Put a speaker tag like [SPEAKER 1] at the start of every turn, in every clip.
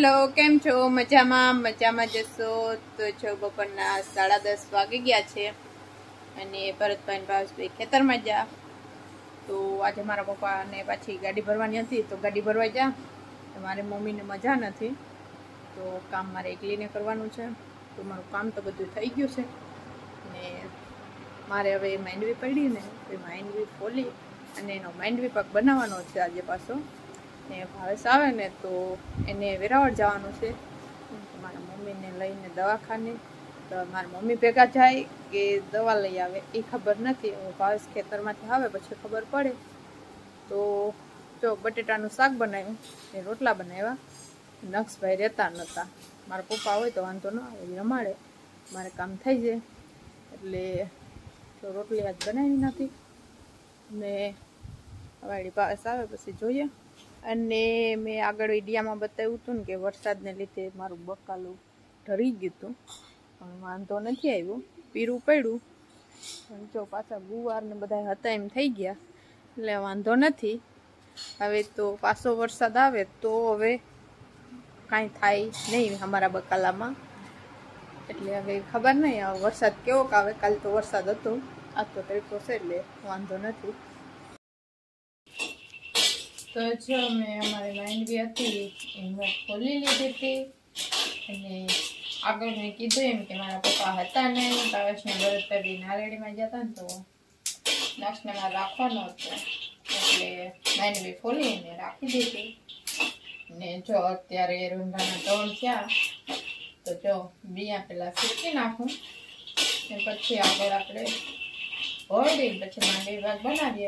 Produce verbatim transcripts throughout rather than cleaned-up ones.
[SPEAKER 1] Hello, કેમ છો? મજામાં મજામાં જશો તો જો બપોરના સાડા દસ વાગી ગયા છે અને ભરતભાઈ ભાવેશભાઈ ખેતરમાં જા. તો આજે મારા પપ્પાને પાછી ગાડી ભરવાની હતી તો ગાડી ભરવા જા. મારી મમ્મીને મજા નથી તો કામ મારે એકલીને કરવાનું છે. તો મારું કામ તો બધું થઈ ગયું છે ને મારે હવે માંડવી પડી ને એ માંડવી ફોલી અને એનો માંડવી પાક બનાવવાનો છે આજે પાછો. ને ભાવેશ આવે ને તો એને વેરાવળ જવાનું છે મારા મમ્મીને લઈને દવાખાને. તો મારી મમ્મી ભેગા જાય કે દવા લઈ આવે એ ખબર નથી. હું ભાવેશ ખેતરમાંથી આવે પછી ખબર પડે. તો જો બટેટાનું શાક બનાવ્યું એ રોટલા બનાવ્યા. નક્ષભાઈ રહેતા નહોતા. મારા પપ્પા હોય તો વાંધો ન આવે, રમાડે, મારે કામ થઈ જાય એટલે તો રોટલી આજ બનાવી નાખી ને વાડી ભાવેશ આવે પછી જોઈએ. અને મેં આગળ વિડીયામાં બતાવ્યું હતું ને કે વરસાદને લીધે મારું બકાલું ઢરી ગયું હતું પણ વાંધો નથી આવ્યો, પીરું પડ્યું. પણ જો પાછા ગુવાર ને બધા હતા એમ થઈ ગયા એટલે વાંધો નથી. હવે તો પાછો વરસાદ આવે તો હવે કાંઈ થાય નહીં અમારા બકાલામાં. એટલે હવે ખબર નહીં હવે વરસાદ કેવોક આવે. કાલે તો વરસાદ હતો, આજ તો તડકો છે એટલે વાંધો નથી. તો જો મેં અમારી માંડવી હતી એ ખોલી લીધી હતી અને આગળ મેં કીધું એમ કે મારા પપ્પા હતા ને ભાવેશને ભરતભાઈ નારેડીમાં જતા ને તો નક્ષને મારે રાખવાનો હતો એટલે માંડવી ખોલીને રાખી દીધી. ને જો અત્યારે રૂંધાના ત્રણ થયા તો જો બિયા પેલા શીખી નાખું ને પછી આગળ આપણે ભરી પછી માંડવી ભાગ બનાવીએ.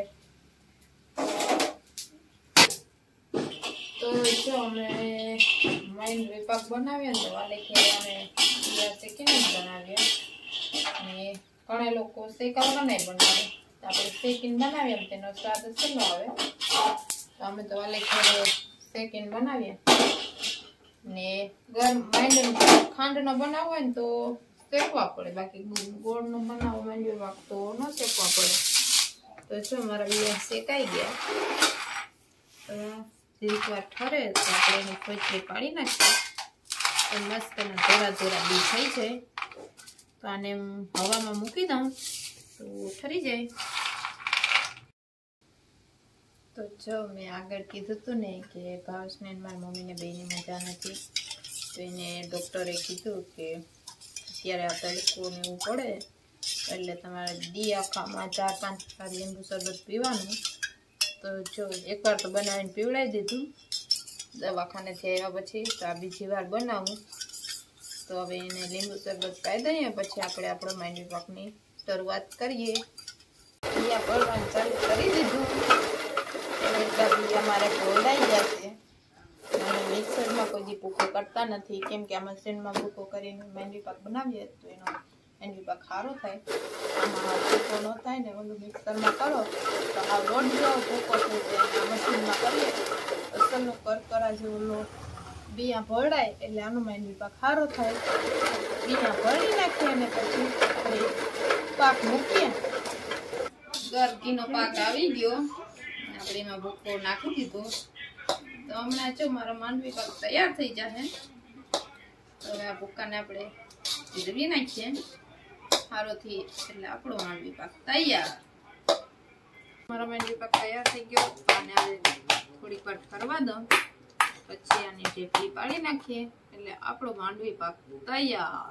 [SPEAKER 1] તો જો અમે માંડવી પાક બનાવીએ ને તો વાલે ખેડે અમે બિયા શેકીને જ બનાવીએ અને ઘણા લોકો શેકાવા નહીં બનાવે તો આપણે શેકીને બનાવીએ ને તેનો સ્વાદ સહેલો આવે. તો અમે તો વાલે ખેડે શેકીને બનાવીએ ને ગરમ માંડવી ખાંડનો બનાવવો હોય ને તો શેકવા પડે, બાકી ગોળનો બનાવો માંડવી પાક તો ન શેકવા પડે. તો જો મારા બિયા શેકાઈ ગયા. એક વાર ઠરે તો આપણે એની ખોચરી પાડી નાખીએ તો મસ્ત એના ધોરા ધોરા બી થઈ જાય. તો આને હવામાં મૂકી દઉં તો ઠરી જાય. તો જો મેં આગળ કીધું હતું ને કે ભાવેશને મારી મમ્મીને બેની મજા નથી તો એને ડૉક્ટરે કીધું કે અત્યારે આ તડકો ને એવું પડે એટલે તમારે દી આખામાં ચાર પાંચ વાર લીંબુ શરબત પીવાનું. તો જો એકવાર તો બનાવીને પીવડાવી દીધું દવાખાનેથી આવ્યા પછી. તો આ બીજી વાર બનાવું તો હવે એને લીંબુ શરબત પાઈ દઈએ પછી આપણે આપણો માંડવી પાકની શરૂઆત કરીએ. બિયા પડવાનું ચાલુ કરી દીધું એટલે બિયા મારે ફોડાઈ જશે. અને મિક્સરમાં કોઈ દી ભૂકો કરતા નથી કેમ કે આ મશીનમાં ભૂકો કરીને માંડવી પાક બનાવીએ તો એનો માંડવી પાક સારો થાય. આમાં ભૂકો ન થાય ને ઓલું મિક્સરમાં કરો તો આ લોટ જેવો ભૂકો થઈ જાય. મશીનમાં કરીએ અસલનો કરકરા જેવો લોટ બિયા ભરડાય એટલે આનો માંડવી પાક સારો થાય. બિયા ભરી નાખીએ અને પછી આપણે પાક મૂકીએ. ગરકીનો પાક આવી ગયો આપણે એમાં ભૂકો નાખી દીધો તો હમણાં જો મારો માંડવી પાક તૈયાર થઈ જશે. તો હવે આ ભૂકાને આપણે ભીરવી નાખીએ સારોથી એટલે આપણો માંડવી પાક તૈયાર. મારો માંડવી પાક તૈયાર થઈ ગયો અને હવે થોડીક વાર ઠરવા દો પછી આની ઢેફલી પાડી નાખીએ એટલે આપણો માંડવી પાક તૈયાર.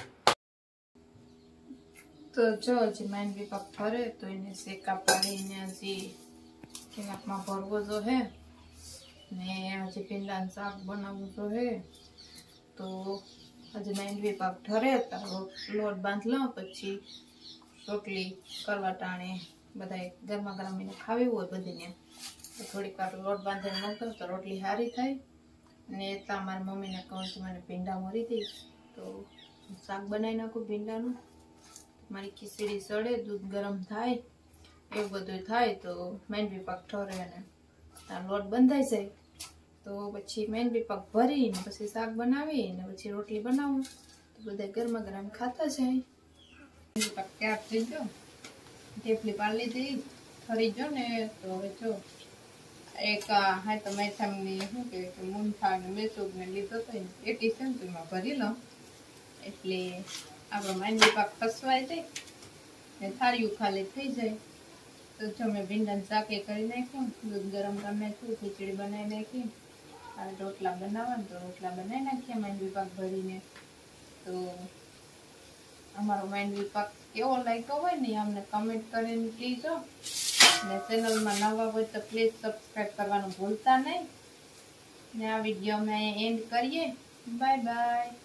[SPEAKER 1] તો જો હજી માંડવી પાક ઠરે તો એને શેકા પાડીને હજી કેનાકમાં ભરવો જો હે ને હજી ભીંડાનું શાક બનાવવું જો હે. તો હજી માંડવી પાક ઠરે તો લોટ બાંધ લો પછી રોટલી કરવા ટાણે બધા ગરમા ગરમ એને ખાવી હોય બધીને તો થોડીક વાર લોટ બાંધીને મૂકતો તો રોટલી સારી થાય. ને એટલા મારી મમ્મીને કહું છું મને ભીંડા મરી દઈ તો શાક બનાવી નાખું ભીંડાનું. મારી ખીચડી સડે દૂધ ગરમ થાય એવું બધું થાય તો માંડવી પાક ઠરે અને ત્યાં લોટ બંધાઈ જાય તો પછી માંડવી પાક ભરીને પછી શાક બનાવી ને પછી રોટલી બનાવું તો બધા ગરમા ગરમ ખાતા જાય. માંડવી પાક તૈયાર થઈ ગયો, ઢેફલી પાડી લીધી ઠરી ગયો ને તો હવે જો એક હા તો મેથામની શું કે મૂનથાળ ને મેસૂબ ને લીધો તો એટી સેન્ચુરીમાં ભરી લો એટલે આપણો માંડવી પાક ફસવાઈ જાય ને થાળિયું ખાલી થઈ જાય. તો જો મેં ભીંડાનું શાકે કરી નાખ્યું, દૂધ ગરમ કરી નાખ્યું, ખીચડી બનાવી નાખી, અને રોટલા બનાવવા ને તો રોટલા બનાવી નાખ્યા માંડવી પાક ભરીને. તો અમારો માંડવી પાક કેવો લાગ્યો હોય ને અમને કમેન્ટ કરીને કહેજો. ને ચેનલમાં નવા હોય તો પ્લીઝ સબસ્ક્રાઈબ કરવાનું ભૂલતા નહીં. ને આ વિડીયો અમે એન્ડ કરીએ. Bye by.